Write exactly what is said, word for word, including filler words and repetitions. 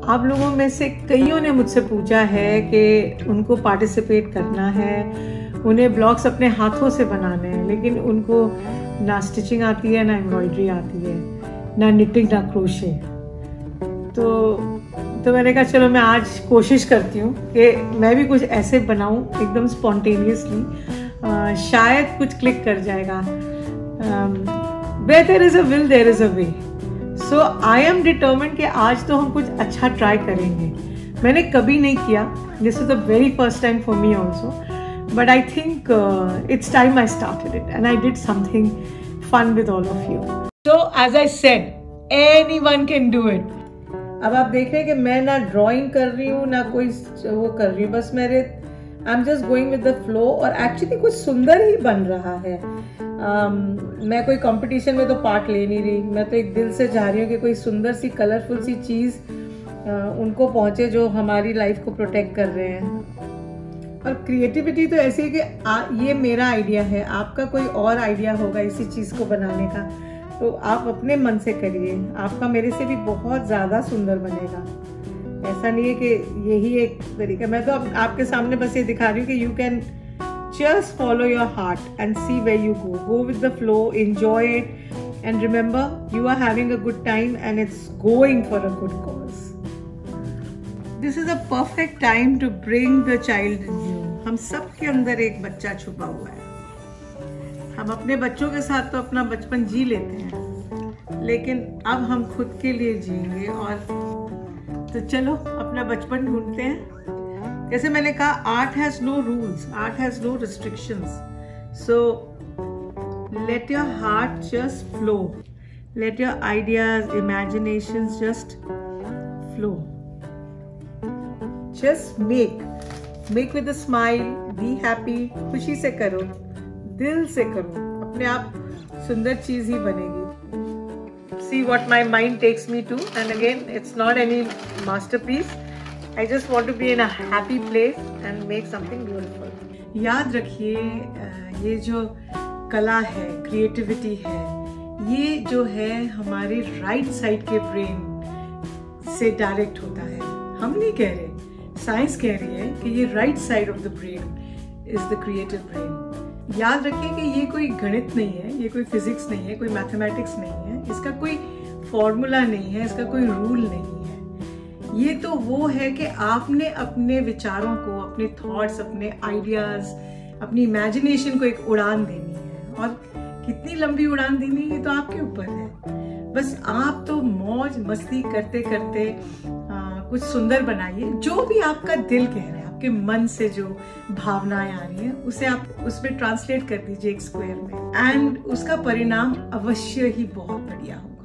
आप लोगों में से कईयों ने मुझसे पूछा है कि उनको पार्टिसिपेट करना है, उन्हें ब्लॉग्स अपने हाथों से बनाने हैं, लेकिन उनको ना स्टिचिंग आती है, ना एम्ब्रॉयडरी आती है, ना निटिंग, ना क्रोशे। तो तो मैंने कहा चलो मैं आज कोशिश करती हूँ कि मैं भी कुछ ऐसे बनाऊँ एकदम स्पॉन्टेनियसली, शायद कुछ क्लिक कर जाएगा। Where there is a will there is a way. So I am determined कि आज तो हम कुछ अच्छा ट्राई करेंगे। मैंने कभी नहीं किया, this is the very first time for me also, but I think it's time I started it and I did something fun with all of you. So as I said, anyone can do it. अब आप देख रहे हैं कि मैं ना drawing कर रही हूँ ना कोई वो कर रही हूँ, बस मेरे I am just going with the flow, और एक्चुअली कुछ सुंदर ही बन रहा है। um, मैं कोई कंपटीशन में तो पार्ट ले नहीं रही, मैं तो एक दिल से चाह रही हूँ कि कोई सुंदर सी कलरफुल सी चीज़ uh, उनको पहुँचे जो हमारी लाइफ को प्रोटेक्ट कर रहे हैं। और क्रिएटिविटी तो ऐसी है कि आ, ये मेरा आइडिया है, आपका कोई और आइडिया होगा इसी चीज़ को बनाने का, तो आप अपने मन से करिए, आपका मेरे से भी बहुत ज़्यादा सुंदर बनेगा। ऐसा नहीं है कि यही एक तरीका। मैं तो अब आपके सामने बस ये दिखा रही हूँ कि you can just follow your heart and see where you go, go with the flow, enjoy it, and remember you are having a good time and it's going for a good cause. This is a perfect time to bring the child in you. हम सब के अंदर एक बच्चा छुपा हुआ है। हम अपने बच्चों के साथ तो अपना बचपन जी लेते हैं, लेकिन अब हम खुद के लिए जिएंगे। और तो चलो अपना बचपन ढूंढते हैं। जैसे मैंने कहा, art has no rules, art has no restrictions, so let your heart just flow, let your ideas, imaginations just flow. Just make make with a smile, be happy, खुशी से करो, दिल से करो, अपने आप सुंदर चीज ही बनेगी। See what my mind takes me to, and again it's not any masterpiece, I just want to be in a happy place and make something beautiful. याद रखिए, ये जो कला है, क्रिएटिविटी है, ये जो है हमारे राइट साइड के ब्रेन से डायरेक्ट होता है। हम नहीं कह रहे, साइंस कह रही है कि ये right side of the brain is the creative brain. याद रखिए कि ये कोई गणित नहीं है, ये कोई फिजिक्स नहीं है, कोई मैथमेटिक्स नहीं है, इसका कोई फॉर्मूला नहीं है, इसका कोई रूल नहीं है। ये तो वो है कि आपने अपने विचारों को, अपने थॉट्स, अपने आइडियाज, अपनी इमेजिनेशन को एक उड़ान देनी है, और कितनी लंबी उड़ान देनी है ये तो आपके ऊपर है। बस आप तो मौज मस्ती करते करते आ, कुछ सुंदर बनाइए। जो भी आपका दिल कह रहा है, आपके मन से जो भावनाएं आ रही हैं, उसे आप उसमें ट्रांसलेट कर दीजिए एक स्क्वायर में, एंड उसका परिणाम अवश्य ही बहुत बढ़िया होगा।